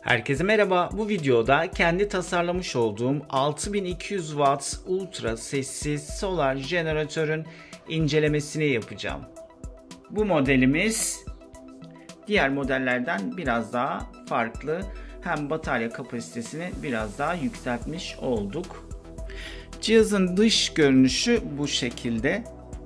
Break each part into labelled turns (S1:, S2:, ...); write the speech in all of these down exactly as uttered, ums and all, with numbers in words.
S1: Herkese merhaba. Bu videoda kendi tasarlamış olduğum altı bin iki yüz watt ultra sessiz solar jeneratörün incelemesini yapacağım. Bu modelimiz diğer modellerden biraz daha farklı. Hem batarya kapasitesini biraz daha yükseltmiş olduk. Cihazın dış görünüşü bu şekilde.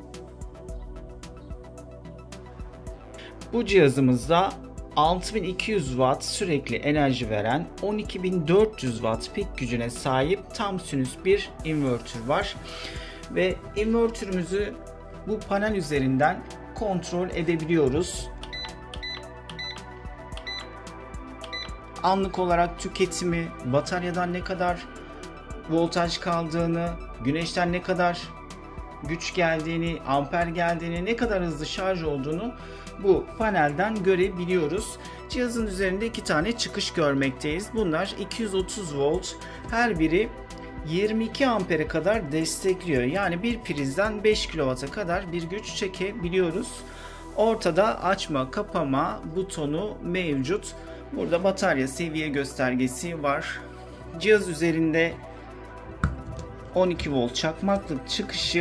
S1: Bu cihazımızda altı bin iki yüz watt sürekli enerji veren on iki bin dört yüz watt pik gücüne sahip tam sinüs bir invertör var. Ve invertörümüzü bu panel üzerinden kontrol edebiliyoruz. Anlık olarak tüketimi, bataryadan ne kadar voltaj kaldığını, güneşten ne kadar güç geldiğini, amper geldiğini, ne kadar hızlı şarj olduğunu bu panelden görebiliyoruz. Cihazın üzerinde iki tane çıkış görmekteyiz. Bunlar iki yüz otuz volt, her biri yirmi iki ampere kadar destekliyor. Yani bir prizden beş kilowatt'a kadar bir güç çekebiliyoruz. Ortada açma kapama butonu mevcut. Burada batarya seviye göstergesi var. Cihaz üzerinde on iki volt çakmaklık çıkışı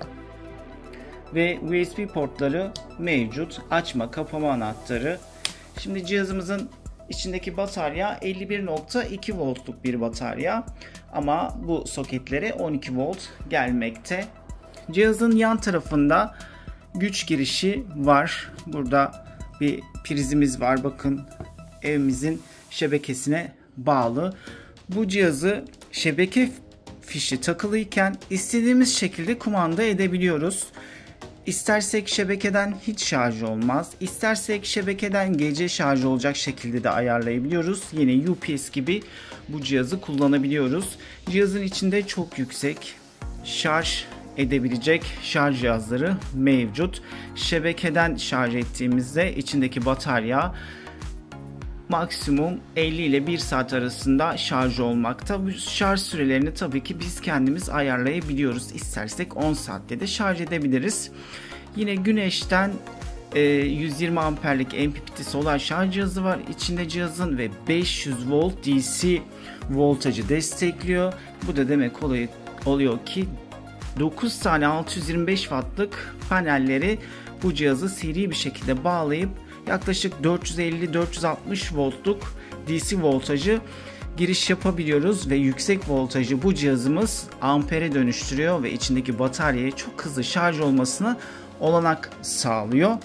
S1: ve U S B portları mevcut. Açma kapama anahtarı. Şimdi cihazımızın içindeki batarya elli bir nokta iki voltluk bir batarya. Ama bu soketlere on iki volt gelmekte. Cihazın yan tarafında güç girişi var. Burada bir prizimiz var. Bakın, evimizin şebekesine bağlı. Bu cihazı şebeke fişi takılıyken istediğimiz şekilde kumanda edebiliyoruz. İstersek şebekeden hiç şarj olmaz. İstersek şebekeden gece şarj olacak şekilde de ayarlayabiliyoruz. Yine U P S gibi bu cihazı kullanabiliyoruz. Cihazın içinde çok yüksek şarj edebilecek şarj cihazları mevcut. Şebekeden şarj ettiğimizde içindeki batarya maksimum elli ile bir saat arasında şarj olmakta. Bu şarj sürelerini tabii ki biz kendimiz ayarlayabiliyoruz. İstersek on saatte de şarj edebiliriz. Yine güneşten yüz yirmi amperlik M P P T solar şarj cihazı var içinde cihazın ve beş yüz volt D C voltajı destekliyor. Bu da demek oluyor ki dokuz tane altı yüz yirmi beş wattlık panelleri bu cihazı seri bir şekilde bağlayıp yaklaşık dört yüz elli dört yüz altmış voltluk D C voltajı giriş yapabiliyoruz ve yüksek voltajı bu cihazımız ampere dönüştürüyor ve içindeki bataryaya çok hızlı şarj olmasına olanak sağlıyor.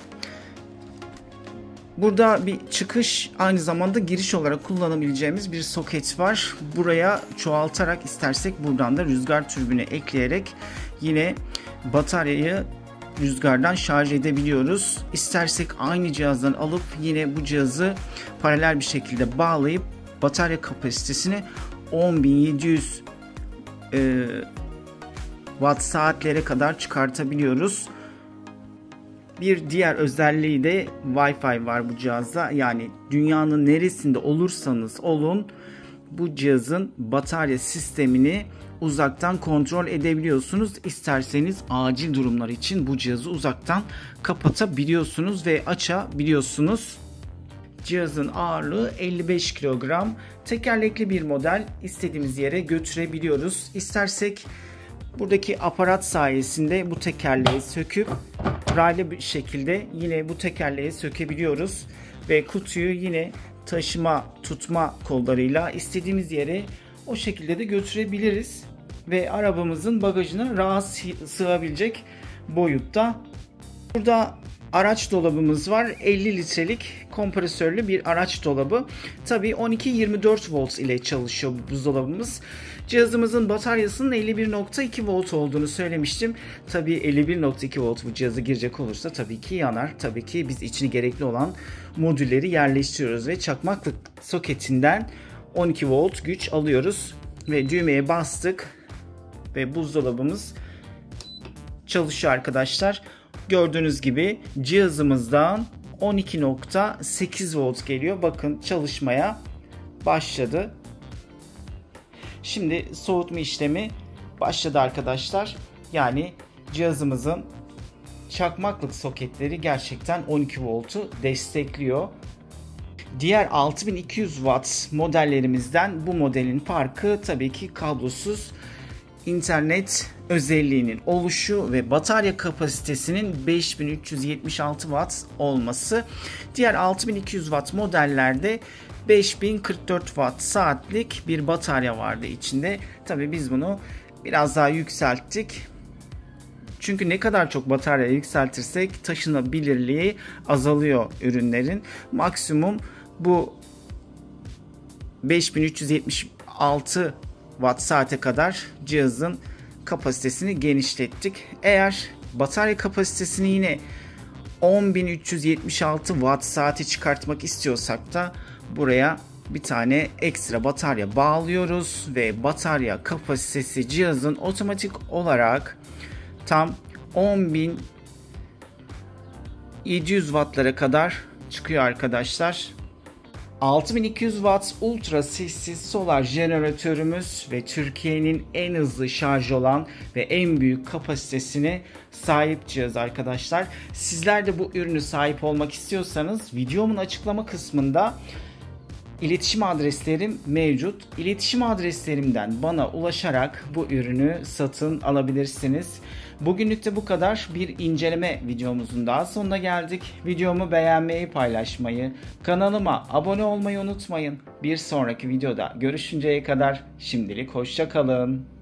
S1: Burada bir çıkış, aynı zamanda giriş olarak kullanabileceğimiz bir soket var. Buraya çoğaltarak istersek buradan da rüzgar türbünü ekleyerek yine bataryayı rüzgardan şarj edebiliyoruz. İstersek aynı cihazdan alıp yine bu cihazı paralel bir şekilde bağlayıp batarya kapasitesini on bin yedi yüz e, watt saatlere kadar çıkartabiliyoruz. Bir diğer özelliği de Wi-Fi var bu cihazda. Yani dünyanın neresinde olursanız olun bu cihazın batarya sistemini uzaktan kontrol edebiliyorsunuz. İsterseniz acil durumlar için bu cihazı uzaktan kapatabiliyorsunuz ve açabiliyorsunuz. Cihazın ağırlığı elli beş kilogram. Tekerlekli bir model, istediğimiz yere götürebiliyoruz. İstersek buradaki aparat sayesinde bu tekerleği söküp raylı bir şekilde yine bu tekerleği sökebiliyoruz ve kutuyu yine taşıma tutma kollarıyla istediğimiz yere o şekilde de götürebiliriz ve arabamızın bagajına rahat sığabilecek boyutta. Burada araç dolabımız var. elli litrelik kompresörlü bir araç dolabı. Tabii on iki yirmi dört volt ile çalışıyor bu buzdolabımız. Cihazımızın bataryasının elli bir nokta iki volt olduğunu söylemiştim. Tabii elli bir nokta iki volt bu cihazı girecek olursa tabii ki yanar. Tabii ki biz içine gerekli olan modülleri yerleştiriyoruz ve çakmaklık soketinden on iki volt güç alıyoruz ve düğmeye bastık ve buzdolabımız çalışıyor arkadaşlar. Gördüğünüz gibi cihazımızdan on iki nokta sekiz volt geliyor. Bakın, çalışmaya başladı. Şimdi soğutma işlemi başladı arkadaşlar. Yani cihazımızın çakmaklık soketleri gerçekten on iki voltu destekliyor. Diğer altı bin iki yüz watt modellerimizden bu modelin farkı tabii ki kablosuz internet özelliğinin oluşu ve batarya kapasitesinin beş bin üç yüz yetmiş altı watt olması. Diğer altı bin iki yüz watt modellerde beş bin kırk dört watt saatlik bir batarya vardı içinde. Tabii biz bunu biraz daha yükselttik. Çünkü ne kadar çok batarya yükseltirsek taşınabilirliği azalıyor ürünlerin. Maksimum bu beş bin üç yüz yetmiş altı watt saate kadar cihazın kapasitesini genişlettik. Eğer batarya kapasitesini yine on bin üç yüz yetmiş altı watt saati çıkartmak istiyorsak da buraya bir tane ekstra batarya bağlıyoruz ve batarya kapasitesi cihazın otomatik olarak tam on bin yedi yüz wattlara kadar çıkıyor arkadaşlar. altı bin iki yüz watt ultra sessiz solar jeneratörümüz ve Türkiye'nin en hızlı şarj olan ve en büyük kapasitesine sahip cihaz arkadaşlar. Sizler de bu ürünü sahip olmak istiyorsanız videomun açıklama kısmında İletişim adreslerim mevcut. İletişim adreslerimden bana ulaşarak bu ürünü satın alabilirsiniz. Bugünlük de bu kadar. Bir inceleme videomuzun daha sonuna geldik. Videomu beğenmeyi, paylaşmayı, kanalıma abone olmayı unutmayın. Bir sonraki videoda görüşünceye kadar şimdilik hoşça kalın.